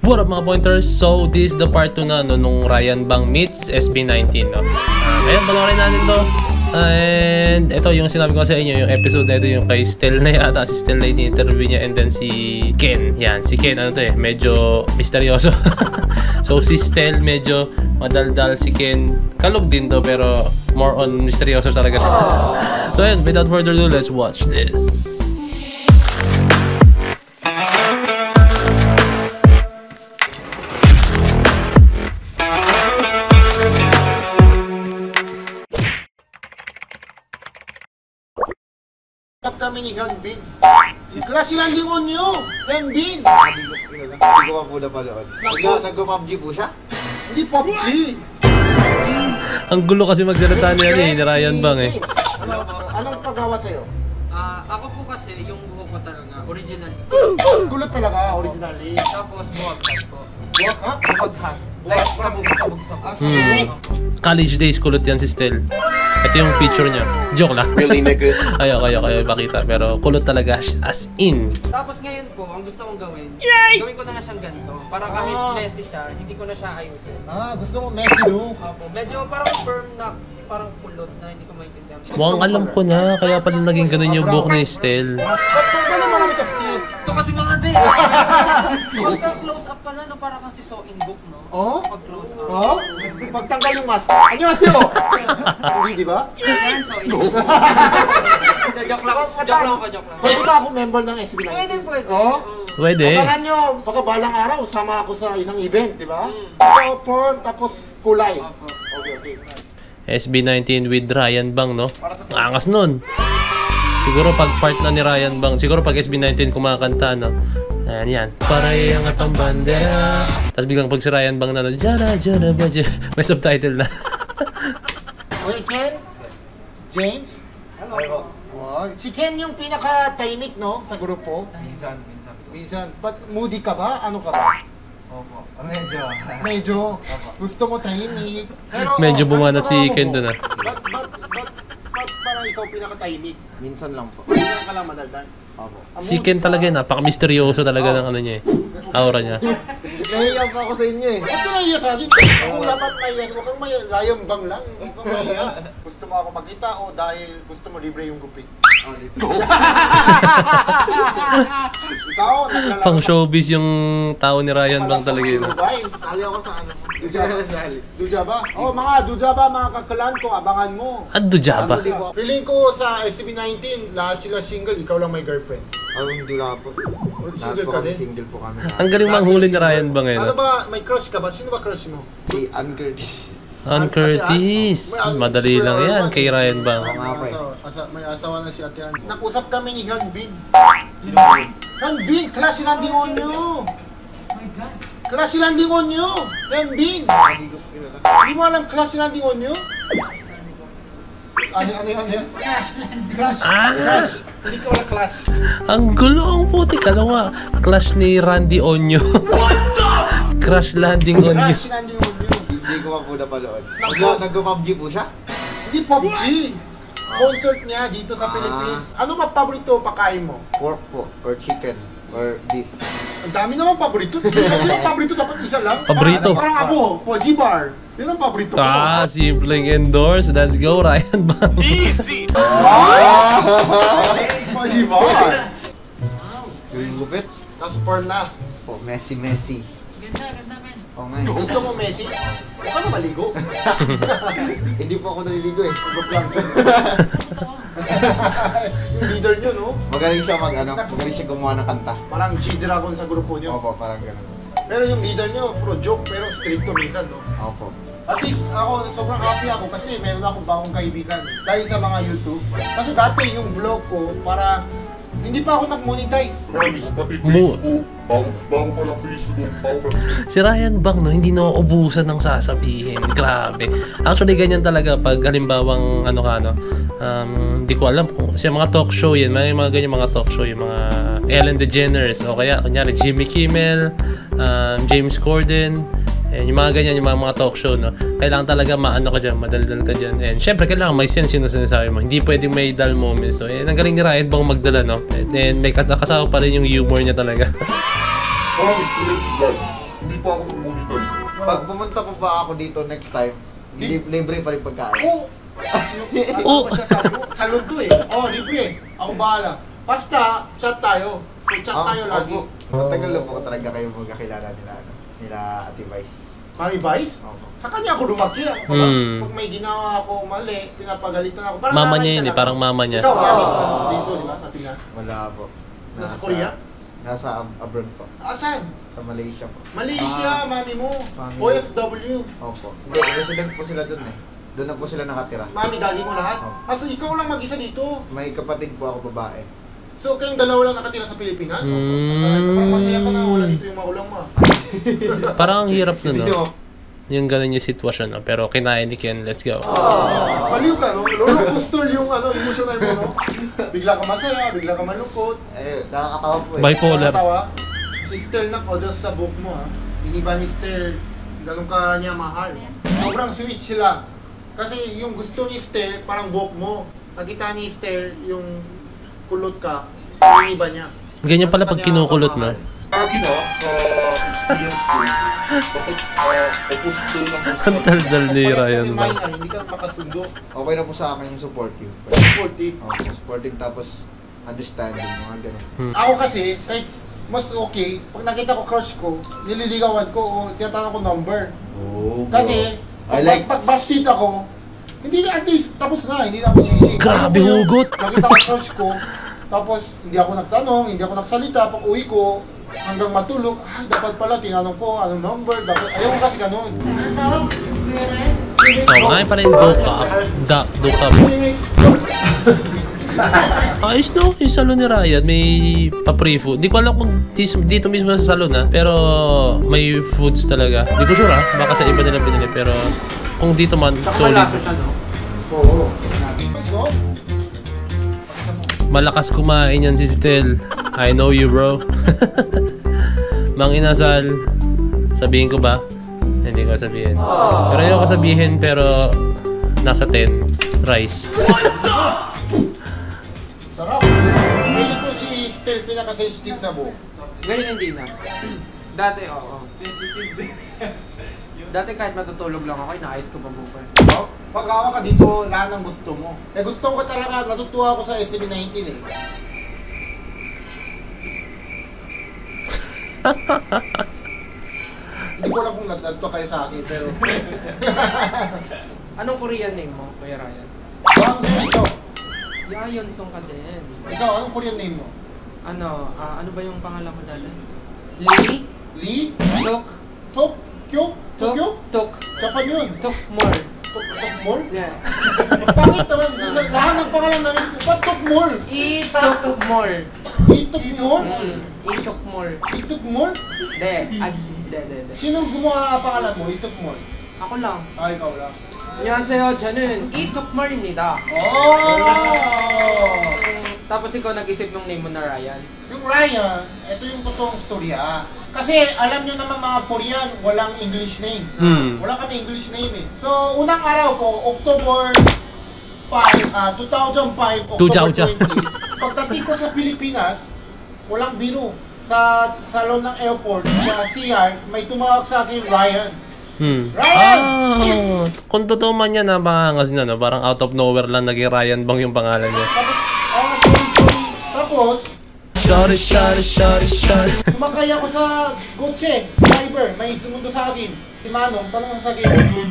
What up mga pointers? So this is the part 2 na nung Ryan Bang meets SB19 no. Ngayon panoorin natin to. And ito yung sinabi ko sa inyo, yung episode na ito yung kay STELL na yata. Si STELL na interview niya, and then si Ken. Yan, si Ken ano to medyo misteryoso. So si STELL medyo madaldal, si Ken kalog din to pero more on misteryoso talaga. So yun, without further ado, let's watch this. Kami ni Hyunbin. Klase lang din nyo, Hyunbin. Hindi ko pa po napanood. Nag-PUBG po siya? Hindi PUBG. Ang gulo kasi magsalita niya ni Ryan Bang eh. Anong paggawa sa'yo? Ako po kasi yung buhok ko talaga, original. Gulo talaga, originally. Tapos buwag po. Buwag ha? Buwag ha. Like sabog. College days kulot yan si STELL. Ito yung picture niya. Joke lang. Really nigga? Kayo ipakita. Pero kulot talaga as in. Tapos ngayon po, ang gusto kong gawin, gawin ko na siyang ganito. Para kahit messy siya, hindi ko na siya ayusin. Gusto mo messy no? Opo, medyo parang firm na, parang kulot na hindi ko maintindihan. Mukhang alam ko na. Kaya pala naging ganun yung buhok ni STELL. Ba't marami ka skills? Ito kasi mga day! Pagka-close up pala, no, parang kasi so in book, no? Oo? Pag-close up. Oo? Pagtanggal yung mask. Ano yung mask mo? Hindi, di ba? Yan, so in book. Joke lang pa. Pwede ba ako member ng SB19? Pwede. Oo? Pwede. Abangan nyo, baka balang araw, sama ako sa isang event, di ba? Ito, form, tapos kulay. Okay. SB19 with Ryan Bang, no? Angas nun. Siguro pag part na ni Ryan Bang, siguro pag SB19 kumakanta, no? Ayan yan. Parehang atang bandera. Tapos biglang pag si Ryan Bang na, Jana, may subtitle na. Okay, Ken? James? Hello. Wow. Si Ken yung pinaka-tahimik, no? Sa grupo. Minsan. Moody ka ba? Ano ka ba? Opo. Medyo. Gusto mo tahimik. Pero, Medyo bumanat si Ken doon ah. Ba't parang ikaw pinaka-tahimik? Minsan lang po. Minsan ka lang madaldal. Opo. Si Ken talaga yun, napaka-misteryoso talaga ng ano niya eh. Aura niya. Nahiya pa ako sa inyo eh. Ba't ka nahiya sa akin? Ako dapat mahiya. Huwag kang mahiya. Ryan Bang lang. Huwag kang mahiya. Gusto mo ako makita o dahil gusto mo libre yung gupit? Ikaw, naglalaro. Pang showbiz yung tao ni Ryan Bang talaga yun. Sali ako sa ano. Duja ba? Oh, mga Duja ba, mga kakalan ko, abangan mo. Addo Jaba. Feeling ko sa SB19, lahat sila single, ikaw lang may girlfriend. Hindi lang po. Single ka din? Single po kami. Ang galing manghuli ni Ryan Bang ngayon. Ano ba, may crush ka ba? Sino ba crush mo? Si Ann Curtis. Ann Curtis. Madali lang yan kay Ryan Bang. May asawa na si Ate Ann. Nakusap kami ni Hyunbin. Hyunbin, klase landing on nyo! Klase landing on nyo! Hyunbin! Hindi mo alam klase landing on nyo? Ano yan? Crush. Crush. Hindi ka wala clash. Ang gulo ang puti. Kala nga, clash ni Randy Onyo. Crash landing on you. Crash landing on you. Hindi ko pa po napanood. Nag-PUBG po siya? Hindi PUBG. Concert niya dito sa Philippines. Ano ba paborito pakain mo? Pork po, or chicken, or beef. Ang dami naman paborito. Hindi naman paborito, dapat isa lang. Paborito. Parang ako, Poji Bar. Yun ang paborito ko. Simpleng endorse. Let's go, Ryan Bang. Easy! Poji Bar. Yung gupit? Tapos porn na. Po, Messi. Ganda men. Oo nga eh. Gusto mo Messi? Huwag ka na maligo. Hindi po ako naliligo eh. Mag-vlog dyan. Yung leader nyo, no? Magaling siya gumawa ng kanta. Parang G-Dragon sa grupo nyo. Opo, parang gano'n. Pero yung leader nyo, puro joke, pero stricto minsan, no? Opo. At least ako, sobrang happy ako kasi meron akong bagong kaibigan dahil sa mga YouTube. Kasi dati yung vlog ko, para hindi pa ako nag-monetize. Si Ryan Bang, no, hindi nauubusan ng sasabihin. Grabe. Actually, ganyan talaga pag halimbawang hindi ko alam kung sa mga talk show yan, may mga ganyan mga talk show, yung mga Ellen DeGeneres o kaya kunyari Jimmy Kimmel, James Corden. Yung mga ganyan, yung mga talk show, no? Kailangan talaga maano ka dyan, madaldal ka dyan. And syempre, kailangan may sense yung sinasabi mo. Hindi pwedeng may dull moments. So, ang galing ni Ryan Bang magdala, no? And then, may kasama pa rin yung humor niya talaga. Hindi po ako pumunta. Pag pumunta po ba ako dito next time, libre pa rin pagkain. Ano ba siya sabi mo? Salon to eh. Libre. Ako bahala. Basta, chat tayo. Chat tayo lagi. Matagal na po talaga kayo magkakilala nila Ate Vice. Mami Vice? Sa kanya ako lumaki. Pag may ginawa ako mali, pinapagalitan ako. Parang mama niya yun eh, parang mama niya. Ikaw, dito, di ba? Sa Pinas? Wala po. Nasa Korea? Nasa abroad po. Asan? Sa Malaysia po. Malaysia, mami mo. Family. OFW. Opo. Hindi, resident po sila dun eh. Doon na po sila nakatira. Mami, daddy mo lahat? So ikaw lang mag-isa dito? May kapatid po ako babae. So kayong dalawa lang nakatira sa Pilipinas? Parang masaya ka na, wala dito yung magulang mo. Parang ang hirap na, no? Yung ganun yung sitwasyon, no? Pero kinain ni Ken, let's go. Baliw ka, no? Roller coaster yung emotional mo, no? Bigla ka masaya, bigla ka malungkot. Nakakatawa po eh. Bipolar. Nakakatawa. Si Stell na ko, just sa book mo, ha? Iniba ni Stell, ganun ka niya mahal. Sobrang sweet sila. Kasi yung gusto ni Stell, parang book mo. Nakita ni Stell yung kulot ka, iniba niya. Ganyan pala pag kinukulot, no? Akin sa experience ko, bakit opposite doon ang gusto. Ang daldal ni Ryan ba? Hindi ka makasundo. Okay na po sa akin yung supportive. Supportive. Supportive tapos understanding, mga ganun. Ako kasi, kahit mas okay, pag nakita ko crush ko, nililigawan ko o tinatanong ko number. Kasi, pag busted ako, hindi at least, tapos na, hindi na ako sisi. Grabe hugot! Nakita ko crush ko, tapos hindi ako nagtanong, hindi ako nagsalita, pag uwi ko, hanggang matulog, dapat pala tinanong ko anong number, dapat, ayaw ko kasi ganun. Ngayon pa rin DUCUP. Ayos no, yung salon ni Ryan, may pa-pre-food. Di ko alam kung dito mismo sa salon ha, pero may foods talaga. Di ko sure ha, baka sa iba nila pinili, pero kung dito man, solid. Oo. Malakas kumain yan si Stell. I know you, bro. Mang inasal. Sabihin ko ba? Hindi ko sabihin. Pero ayoko sabihin, pero nasa 10. Rice. Sarap. Pili ko si Stell pinaka-sensitive sa buhok. Ngayon hindi na. Dati, oo. Dati kahit matutulog lang ako, inaayos ko pa bukan. Pag-awa ka dito, lahat ng gusto mo. Gusto ko talaga, natutuwa ako sa SB19 eh. Hindi ko alam kung nagdadto kayo sa akin, pero... Anong Korean name mo, Kuya Ryan? Bang Yonsong. Yonsong ka din. Ikaw, anong Korean name mo? Ano ba yung pangalan mo dati? Lee? Lee? Tok? Tok? Kyo? Tokyo? Tok. Japan yun. Tokmol. Tokmol? Yeah. Bakit naman? Lahat ng pangalan namin ko, ba't Tokmol? Itokmol. Itokmol? Itokmol. Itokmol? De. Sino gumawa pangalan mo? Itokmol? Ako lang. Ikaw lang. 안녕하세요. 저는 이톡멀입니다. Tapos ikaw nag-isip ng name mo na Ryan? Yung Ryan, ito yung totoong storya. Kasi alam nyo naman mga Korean, walang English name. Wala kami English name eh. So, unang araw ko, October 5, 2005, October 20. Pagdating ko sa Pilipinas, walang biro. Sa salon ng airport, sa CR, may tumawag sa akin, Ryan. Ryan! Kung totoo man yan, napangangas na, no? Parang out of nowhere lang naging Ryan Bang yung pangalan niya. Tapos, sorry. sumakay ako sa kotse, driver, may sumundo sa akin. Si Manong, tanong sa akin.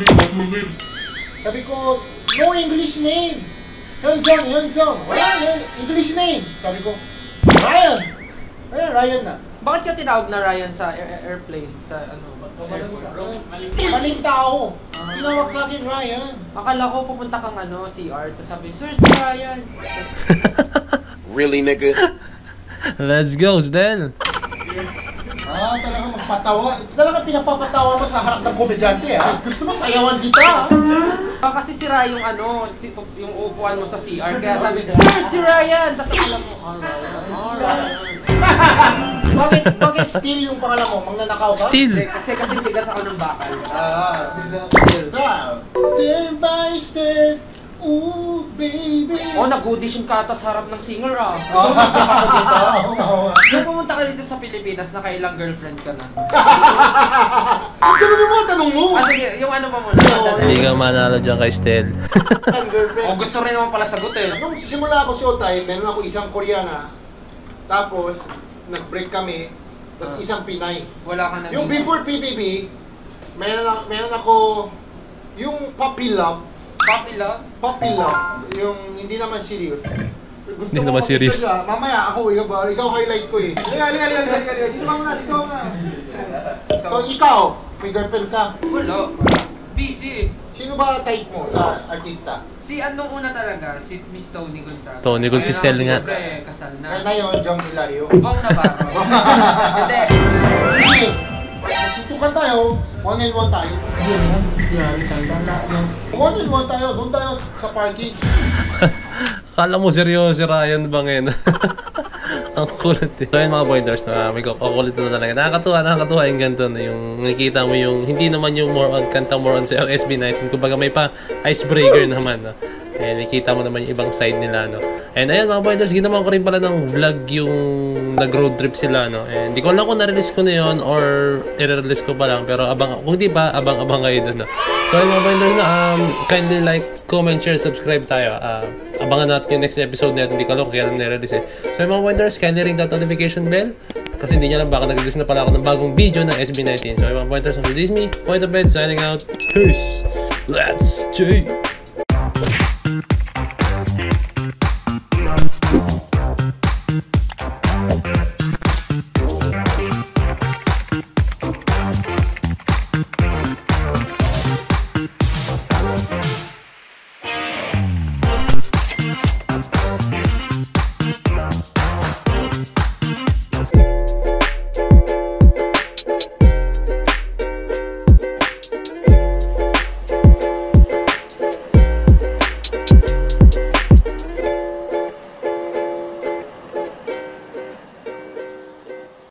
Sabi ko, no English name. Hyunsung. Wala, English name. Sabi ko, Ryan. Ayan, Ryan na. Bakit ka tinawag na Ryan sa airplane? Sa ano? Maling tao. Tinawag sa akin, Ryan. Akala ko pupunta kang CR, tapos sabi, Sir, si Ryan. Really, nigga? Let's go, Stell. Talaga magpatawa. Talaga pinapapatawa mo sa harap ng komedyante, ha? Gusto mo sayawan kita, ha? Kasi sira yung yung upuan mo sa CR, kaya sabi, Sir, si Ryan! Tapos alam mo, alright. Bakit Steel yung pangalan mo? Magnanakaw ka? Steel. Kasi tigas ako ng bakal. Step by step, Ooh, baby. Oh, nag-audition ka ata sa harap ng singer ah. Oo nga. Nung pumunta ka dito sa Pilipinas, nakailang girlfriend ka na? Ganun mo, tanong mo. Ah, sige, yung ano pa muna? Hindi ka manalo dyan kay Stell. Ang girlfriend. Oh, gusto rin naman pala sagutin. Nung sisimula ako showtime, meron ako isang Koreana. Tapos, nag-break kami. Tapos isang Pinay. Wala ka na Yung dito. before PBB, meron ako yung puppy love. Puppy love. Yung hindi naman serious. Gusto Hindi mo naman makita serious. siya, mamaya ako, ikaw highlight ko eh. Liga. Dito ka muna. So, ikaw, may girlfriend ka. Wala. Busy. Sino ba type mo sa artista? Si anong una talaga? Si Miss Tony Gonzaga. Tony Gonzaga, si Stell nga. Kasi kasal na. Kaya na yun, John Hilario. Bong Navarro. Hindi. Magsuntukan tayo, 1-on-1 tayo. Yari tayo. 1-on-1 tayo, doon tayo sa parking. Kala mo seryoso si Ryan Bangin. Ang kulit eh. So yun mga pointers na may kukulit na talaga. Nakakatuwa yung ganito na yung nakikita mo yung hindi naman yung more on kanta more on sa SB19. Kumbaga may pa icebreaker naman. No? Eh, nakikita mo naman yung ibang side nila. No? And ayun mga pointers, ginawa ko rin pala ng vlog yung nag-road trip sila. No? And di ko alam kung na-release ko na yun or i-release ko pa lang. Pero kung di pa, abang kayo dun. No? So ayun mga pointers na kindly like, comment, share, subscribe tayo. Abangan natin yung next episode na yun. Hindi ko alam kung kaya nire-release eh. So yung mga pointers, kindly ring that notification bell. Kasi hindi nyo alam baka nag-release na pala ako ng bagong video ng SB19. So yung mga pointers, this is me, Pedz signing out. Peace! Let's J!